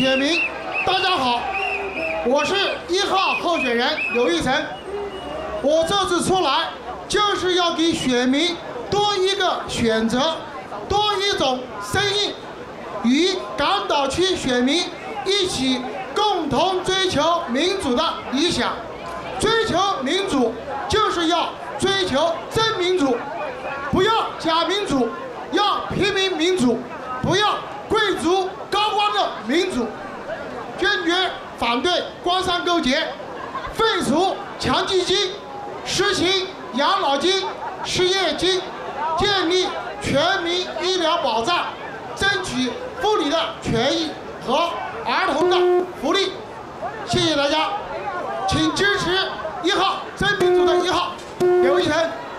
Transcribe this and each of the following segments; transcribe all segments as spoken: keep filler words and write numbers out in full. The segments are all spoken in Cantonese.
选民，大家好，我是一号候选人刘玉成。我这次出来就是要给选民多一个选择，多一种声音，与港岛区选民一起共同追求民主的理想。追求民主就是要追求真民主，不要假民主，要平民民主，不要贵族高官的民主。坚决反对官商勾结，废除强积金，实行养老金、失业金，建立全民医疗保障，争取妇女的权益和儿童的福利。谢谢大家，请支持一号真民主的一号刘一成。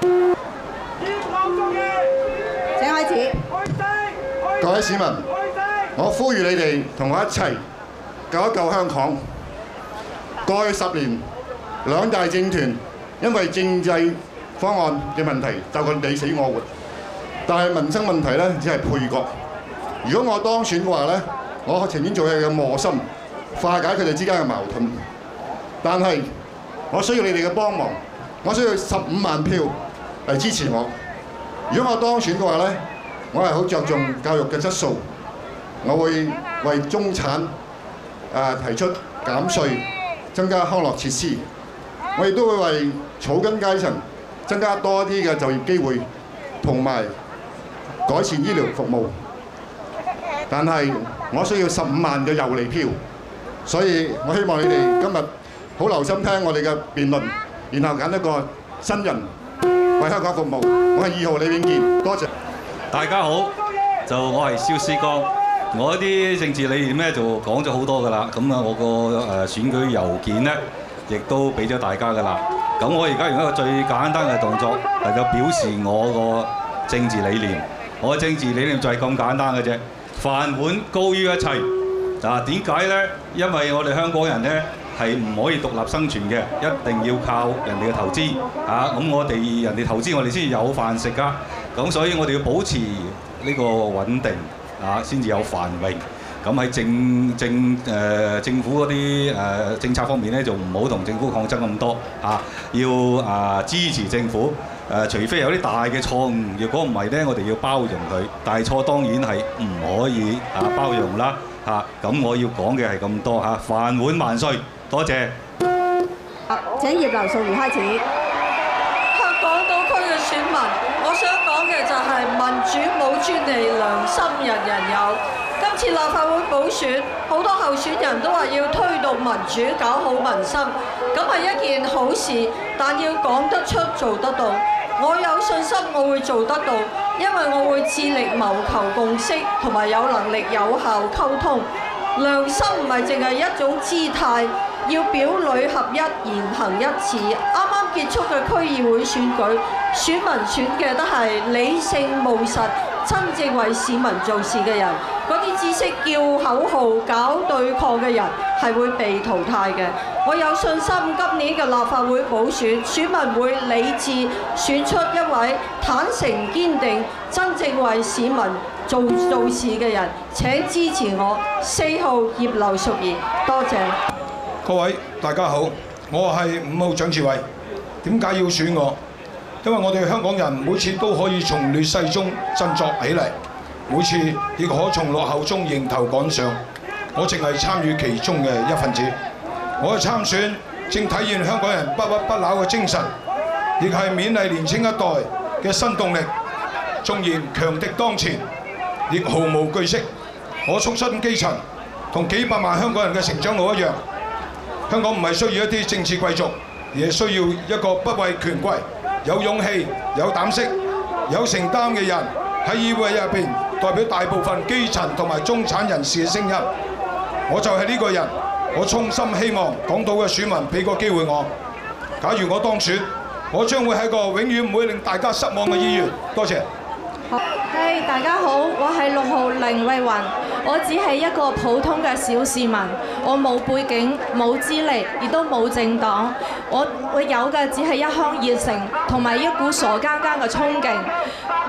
請開始。 各位市民，我呼籲你哋同我一齊救一救香港。過去十年，兩大政團因為政制方案嘅問題鬥個你死我活，但係民生問題咧只係配角。如果我當選嘅話咧，我情願做佢嘅磨心，化解佢哋之間嘅矛盾。但係我需要你哋嘅幫忙，我需要十五萬票嚟支持我。如果我當選嘅話咧，我係好着重教育嘅質素，我會為中產啊提出減稅，增加康樂設施。我亦都會為草根階層增加多啲嘅就業機會，同埋改善醫療服務。但係我需要十五萬嘅遊離票，所以我希望你哋今日好留心聽我哋嘅辯論，然後揀一個新人為香港服務。我係二號李永健，多謝。 大家好，就我係蕭思光。我啲政治理念咧就講咗好多㗎啦。咁啊，我個誒選舉郵件咧，亦都俾咗大家㗎啦。咁我而家用一個最簡單嘅動作嚟到表示我個政治理念。我嘅政治理念就係咁簡單嘅啫，飯碗高於一切。嗱，點解咧？因為我哋香港人咧係唔可以獨立生存嘅，一定要靠人哋嘅投資嚇。咁我哋人哋投資我哋先至有飯食㗎。咁所以我哋要保持呢個穩定啊，先至有繁榮。咁喺政政誒、呃、政府嗰啲誒政策方面咧，就唔好同政府抗爭咁多啊，要啊、呃、支持政府。誒、呃，除非有啲大嘅錯誤，如果唔係咧，我哋要包容佢。大錯當然係唔可以啊包容啦嚇。咁、啊、我要講嘅係咁多嚇，飯碗萬歲，多謝。 請葉劉淑儀開始。 香港島區嘅選民，我想講嘅就係民主冇專利，良心人人有。今次立法會補選，好多候選人都話要推動民主，搞好民生，咁係一件好事，但要講得出、做得到。我有信心我會做得到，因為我會致力謀求共識，同埋有能力有效溝通。良心唔係淨係一種姿態，要表裏合一，言行一致。啱啱結束嘅區議會選舉，選民選嘅都係理性務實、真正為市民做事嘅人。嗰啲只識叫口號、搞對抗嘅人係會被淘汰嘅。我有信心今年嘅立法會補選，選民會理智選出一位坦誠堅定、真正為市民做做事嘅人。請支持我四號葉劉淑儀，多謝。 各位大家好，我係五號蔣志偉。點解要選我？因為我哋香港人每次都可以從劣勢中振作起嚟，每次亦可從落後中迎頭趕上。我淨係參與其中嘅一份子。我嘅參選正體現香港人不屈不撓嘅精神，亦係勉勵年青一代嘅新動力。縱然強敵當前，亦毫無懼色。我出身基層，同幾百萬香港人嘅成長路一樣。香港唔係需要一啲政治貴族，而係需要一個不畏權貴、有勇氣、有膽識、有承擔嘅人喺議會入邊代表大部分基層同埋中產人士嘅聲音。我就係呢個人。我衷心希望港島嘅選民俾個機會我。假如我當選，我將會係個永遠唔會令大家失望嘅議員。多謝。 嘿，大家好，我係六號凌慧雲。我只係一個普通嘅小市民，我冇背景、冇資歷，亦都冇政黨。我我有嘅只係一腔熱誠同埋一股傻更更嘅衝勁。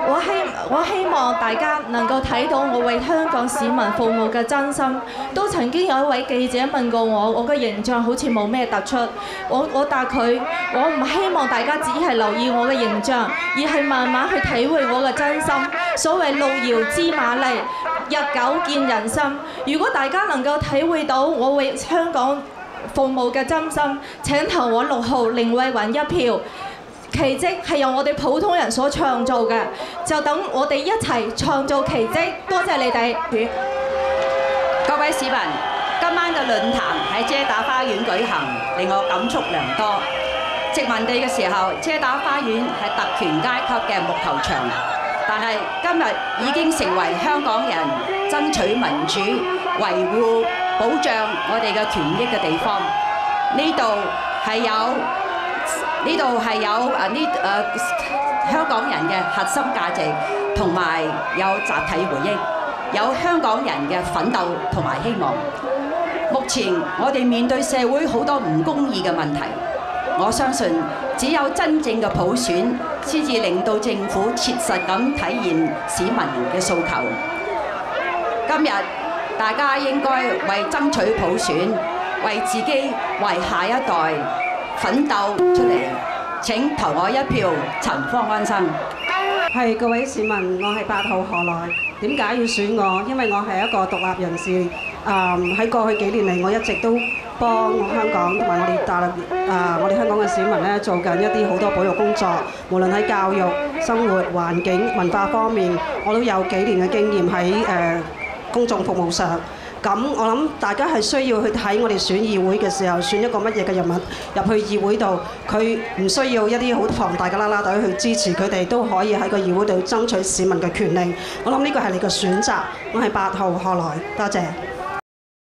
我希我希望大家能夠睇到我為香港市民服務嘅真心。都曾經有一位記者問過我，我嘅形象好似冇咩突出。我我答佢，我唔希望大家只係留意我嘅形象，而係慢慢去體會我嘅真心。所謂路遙知馬力，日久見人心。如果大家能夠體會到我為香港服務嘅真心，請投我六號凌慧雲一票。奇蹟係由我哋普通人所創造嘅，就等我哋一齊創造奇蹟。多謝你哋。 各位市民，今晚嘅論壇喺遮打花園舉行，令我感觸良多。殖民地嘅時候，遮打花園係特權階級嘅木頭牆，但係今日已經成為香港人爭取民主、維護、保障我哋嘅權益嘅地方。呢度係有呢度係有誒呢誒香港人嘅核心價值，同埋有集體回憶。有香港人嘅奮鬥同埋希望。目前我哋面對社會好多唔公義嘅問題，我相信只有真正嘅普選，先至令到政府切實咁體現市民嘅訴求。今日大家應該為爭取普選，為自己、為下一代奮鬥出嚟。請投我一票，陳方安生。 係各位市民，我係八號何來。點解要選我？因為我係一個獨立人士。誒、嗯、喺過去幾年嚟，我一直都幫香港同埋我哋大陸誒、呃、我哋香港嘅市民咧做緊一啲好多保育工作。無論喺教育、生活、環境、文化方面，我都有幾年嘅經驗喺誒、呃、公眾服務上。咁我諗大家係需要去睇我哋選議會嘅時候，選一個乜嘢嘅人物入去議會度，佢唔需要一啲好龐大嘅啦啦隊去支持佢哋，都可以喺個議會度爭取市民嘅權利。我諗呢個係你嘅選擇。我係八號何來，多謝。